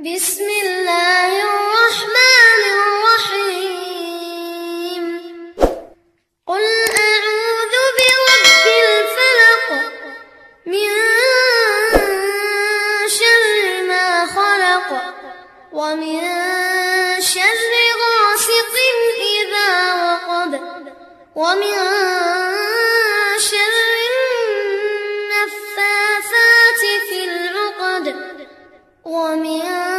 بسم الله الرحمن الرحيم قل أعوذ برب الفلق من شر ما خلق ومن شر غاسق إذا وقب ومن شر النفاثات في العقد ومن